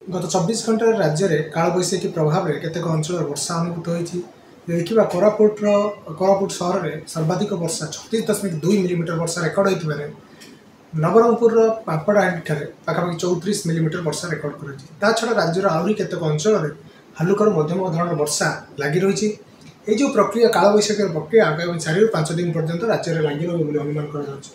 गत 24 घंटा राज्य में कालबैशाखी प्रभाव में केतेक अंचल वर्षा अनुभूत होती। देखा कोरापुट सहर में सर्वाधिक वर्षा 36.2 मिलीमीटर वर्षा रेकर्ड होता है। नवरंगपुर पापड़ाहांडी पाखापाखि 34 मिलीमीटर वर्षा रेकर्ड कर छड़ा राज्यर आहरी केतेक अंचल हालुकर मध्यम धरण वर्षा लगी रही। ये जो प्रक्रिया कालबैशाखी प्रक्रिया आगामी 4 ରୁ 5 दिन पर्यंत राज्य में लगी रही अनुमान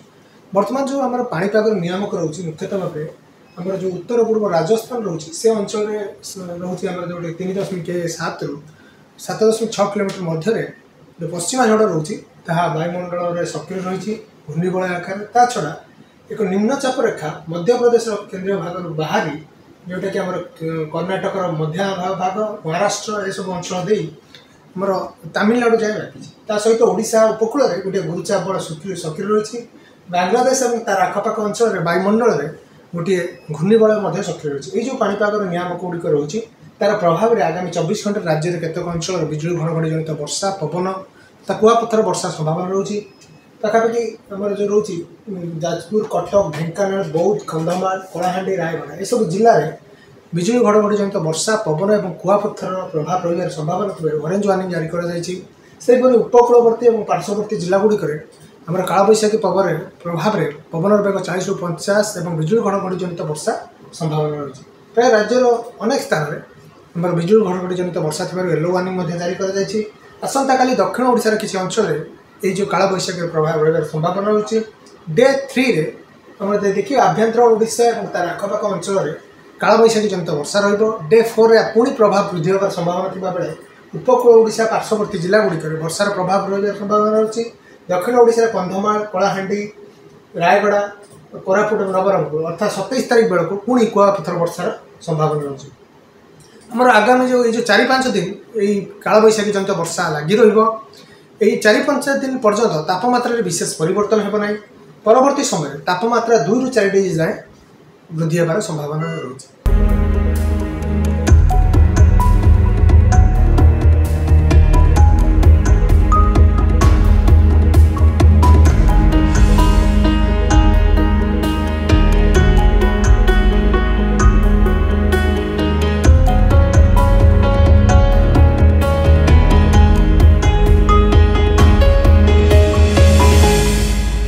कर जो आम पाणीपाग नियामक रोचे मुख्यतः भाव आम जो उत्तर पूर्व राजस्थान रोचे से अंचल रोचे जो 3.7 ରୁ 7.6 किलोमीटर मध्य जो पश्चिमा झड़ रोचे वायुमंडल में सक्रिय रही घूर्णिबलय आकार ता छड़ा एक निम्नचाप रेखा मध्य प्रदेश केंद्रीय भाग बाहरी जोटा कि आम कर्णाटक मध्य भाग महाराष्ट्र ये सब अंचल दे आमर तमिलनाडु जाए व्यापी सहित ओडिशा उपकूल में गोटे घूर्चाप बल सक्रिय रही बांग्लादेश और तार आखपाख अंचल वायुमंडल में गोटे घूर्णिबलय सक्रिय रही है। जो पाणीपाग नियामक गुड़िक रोचे तार प्रभाव में आगामी 24 घंटे राज्य में केतेक अंचल बिजुली घड़घड़ी जनित वर्षा पवन कुआपथर वर्षा संभावना रोचे पाखापाखि आम जो रोचे जाजपुर कटक ढेंकानाल बौद्ध कंधमाल कलाहांडी रायगढ़ ये सब जिले में बिजुली घड़घड़ी जनित वर्षा पवन और कुआपथर प्रभाव रही संभावना ऑरेंज वार्निंग जारी कर उपकूलवर्ती और पार्श्ववर्ती जिलागुड़िक आमर कालबैशाखी प्रभाव में पवन बेग 40 ରୁ 50 और बिजुली घड़घड़ी जनित वर्षा संभावना रही। प्राय राज्यर अनेक स्थान में आम बिजुली घड़घड़ी जनित वर्षा थी येलो वार्निंग जारी कर आसंता काली दक्षिण ओडिशार किसी अंचल ये जो कालबैशाखी प्रभाव रही संभावना रही। डे 3 रे आम देखिए आभ्यंतर ओडिशा और तार आखपाख अंचल में कालबैशाखी जनित वर्षा डे 4 रे पुणी प्रभाव वृद्धि होगार संभावना थिबा बेले उपकूल ओडिशा पार्श्ववर्ती जिलागुड़िक वर्षार प्रभाव रही संभावना रही। दक्षिण ओडिशा कंधमाल कलाहांडी रायगढ़ कोरापुट नवरंगपुर अर्थात 27 तारीख बेलू पुणी कुआपथर वर्षार संभावना रही। आमर आगामी जो ये 4-5 दिन यही कालबैशाखी जनित वर्षा लगी रही 4-5 दिन पर्यंत तापमात्रा विशेष परिवर्तन होना। परवर्ती समय तापमात्रा 2 ରୁ 4 डिग्री जाए वृद्धि होबार संभावना रही।